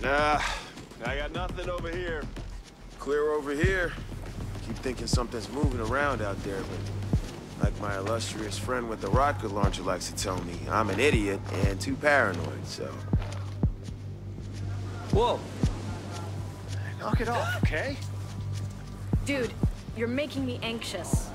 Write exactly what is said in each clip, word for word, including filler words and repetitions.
Ah, uh, I got nothing over here. Clear over here. Keep thinking something's moving around out there, but like my illustrious friend with the rocket launcher likes to tell me, I'm an idiot and too paranoid, so... Whoa! Knock it off, okay? Dude, you're making me anxious.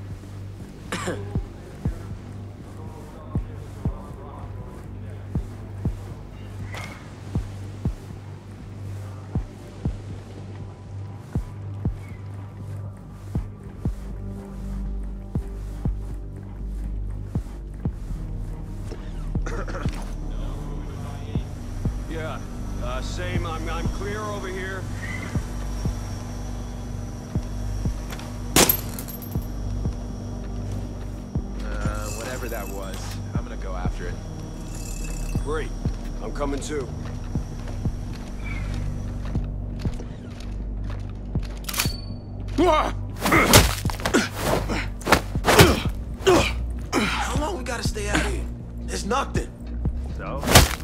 Yeah, uh, same. I'm, I'm clear over here. Uh, whatever that was, I'm gonna go after it. Great. I'm coming too. How long we gotta stay out here? There's nothing. So?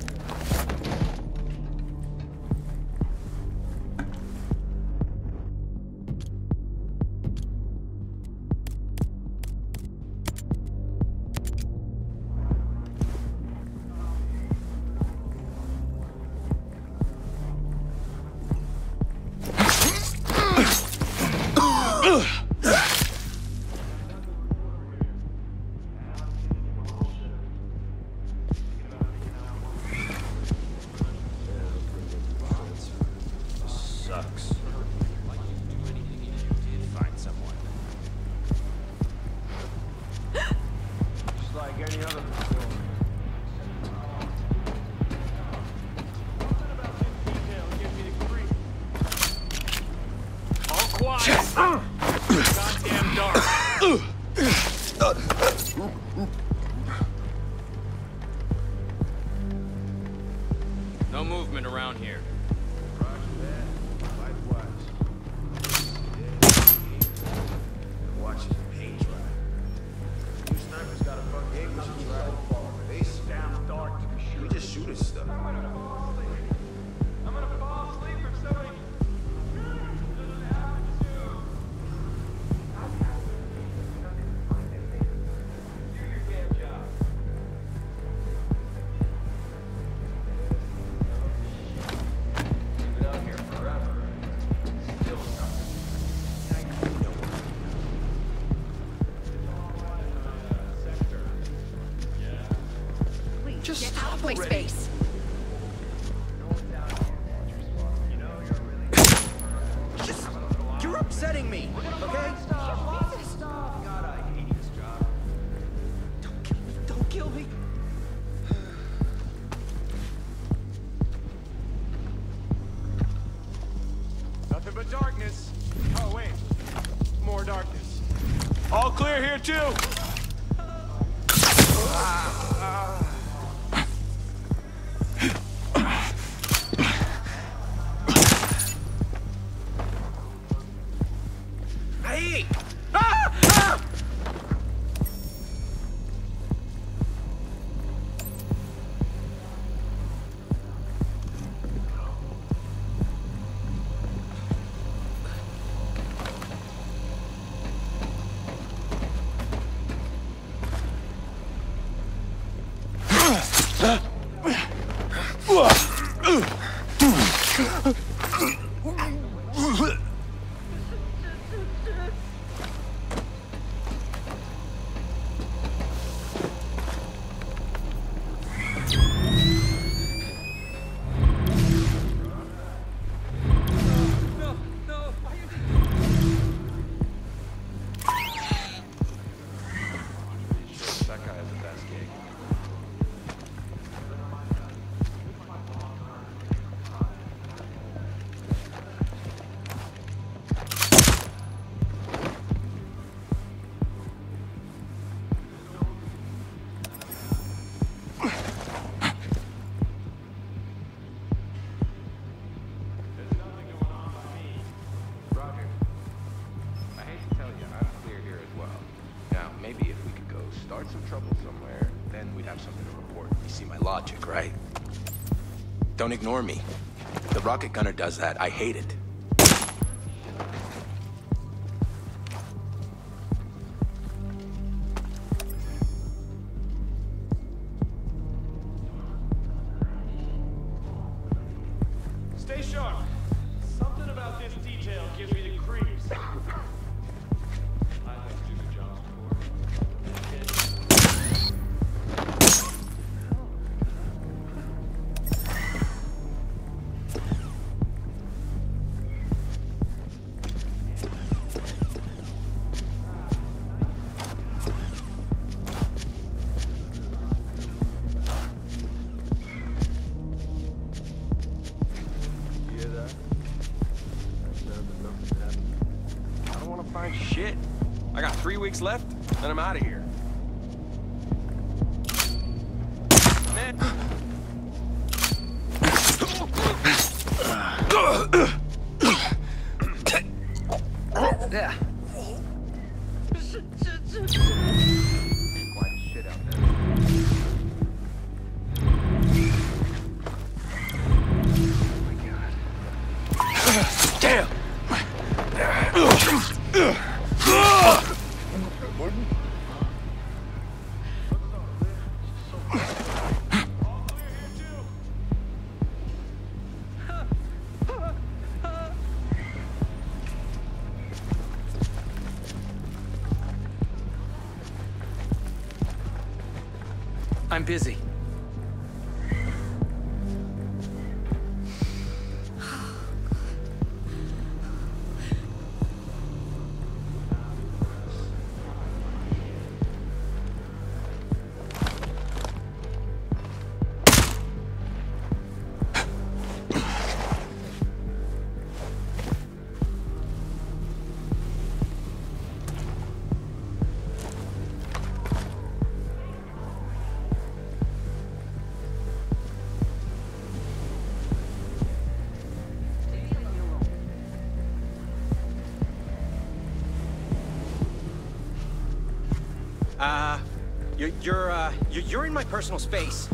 Goddamn dark. No movement around here. Roger that. Likewise. Watch it, paint dry. You snipers got a fun game, we should try it. Base Damn dark to be we just shoot at stuff. I'm gonna fall asleep. I'm gonna fall asleep if somebody... Just get out of my space. Just, you're upsetting me, okay? God, I hate this job. Don't kill me, don't kill me. Nothing but darkness. Oh, wait. More darkness. All clear here, too. Hey! Ah! Ah! Start some trouble somewhere, then we'd have something to report. You see my logic, right? Don't ignore me. The rocket gunner does that. I hate it. Stay sharp. Something about this detail gives me the creeps. I like stupid jobs Shit. I got three weeks left, and I'm out of here. Man. Yeah. Quiet shit out there. Oh my god. Damn! I'm busy. Uh, you're, you're, uh, you're, you're in my personal space.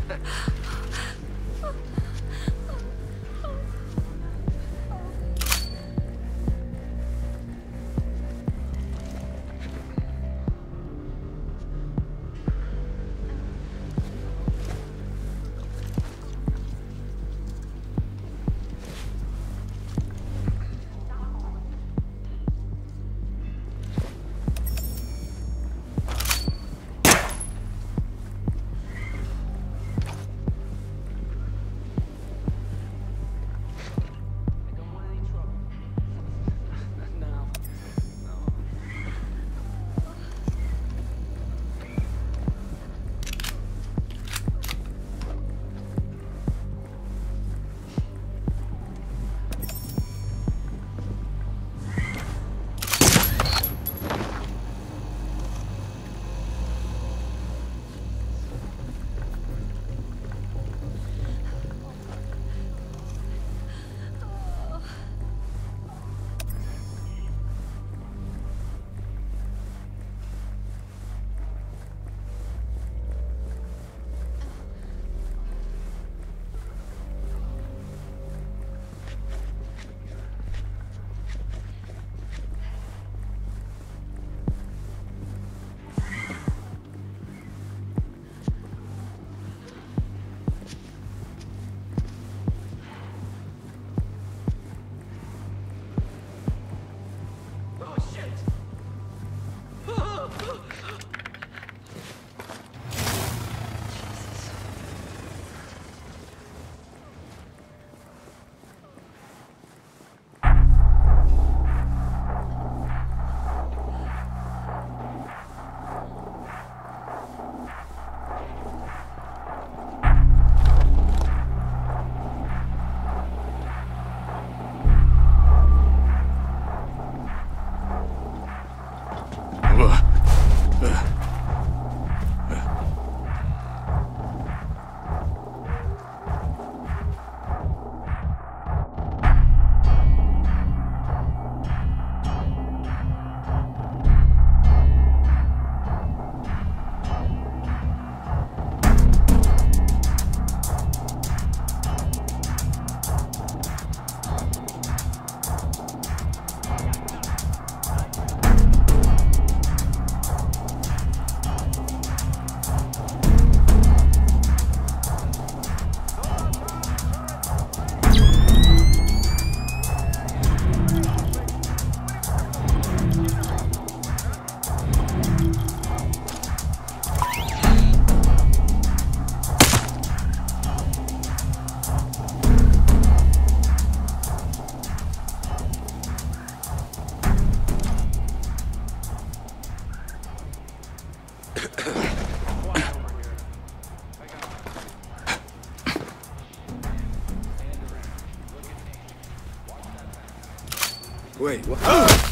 Wait, what?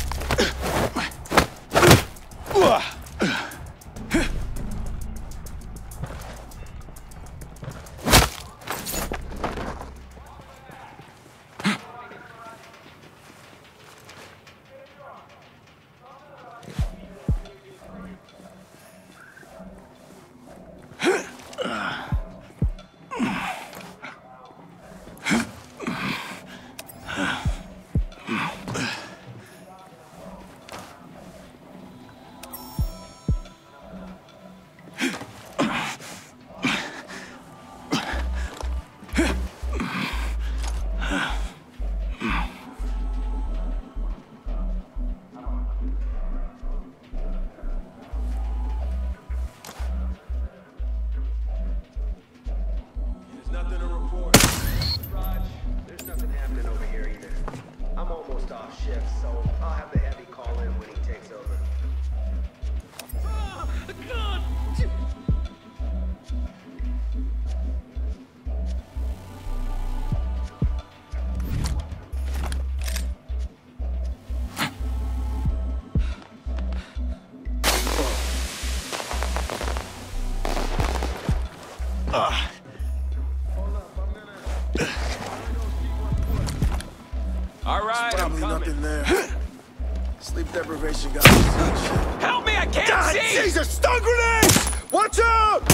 All right, I'm Probably coming. nothing there. Sleep deprivation got me shit. Help me, I can't God, see! Jesus, stun grenades! Watch out!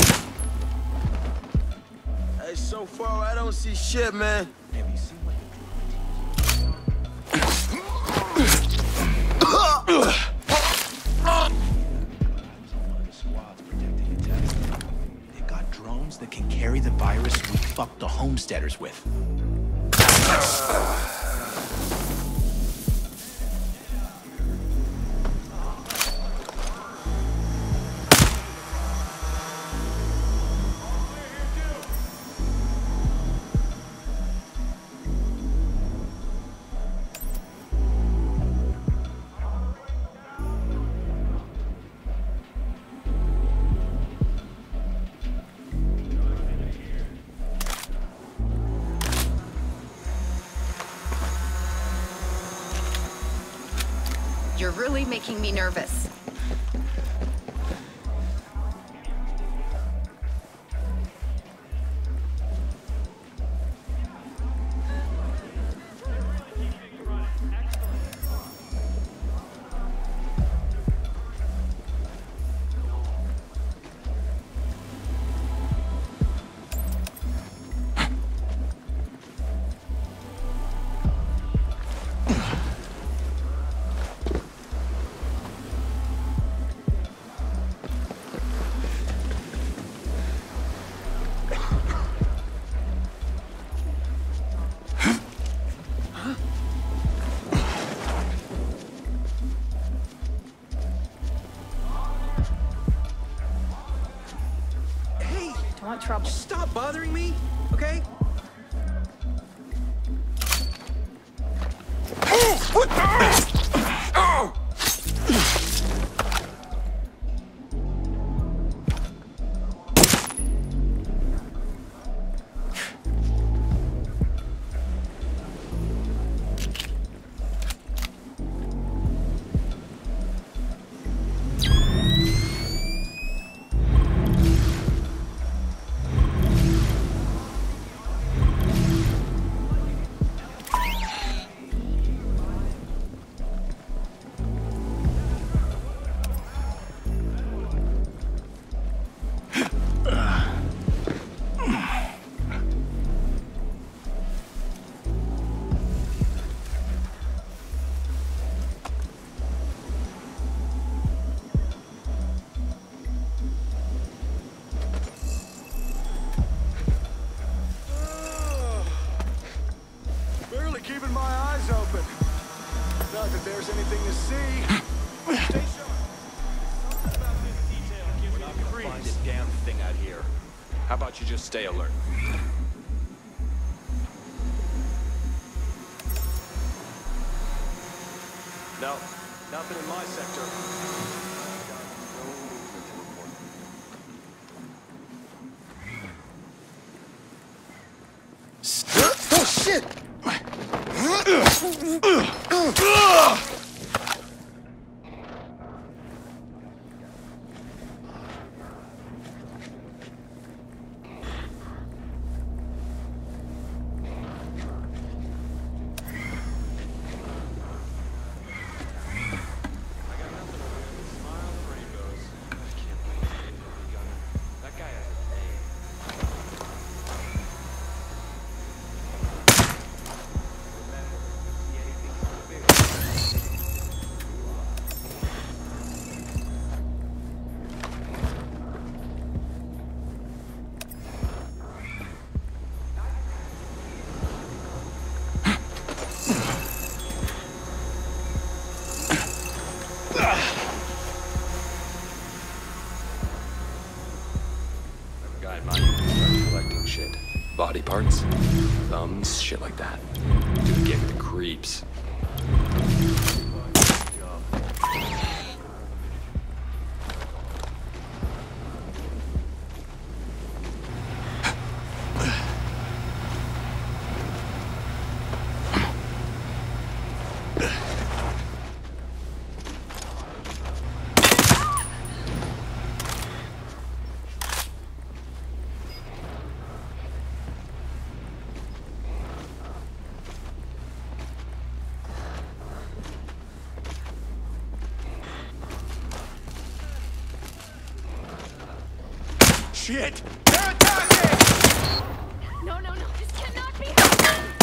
Hey, so far I don't see shit, man. Have you seen what the squad's protecting your test? They've got drones that can carry the virus we fucked the homesteaders with. You're really making me nervous. Hey, Want trouble? stop bothering me, okay? What the? Oh! Keeping my eyes open. Not that there's anything to see. Stay sharp. Something about this detail gives me the creeps. Find a damn thing out here. How about you just stay alert? No, nothing in my sector. Body parts, thumbs, shit like that. Dude gave me the creeps. Shit! They're attacking! No, no, no, this cannot be happening!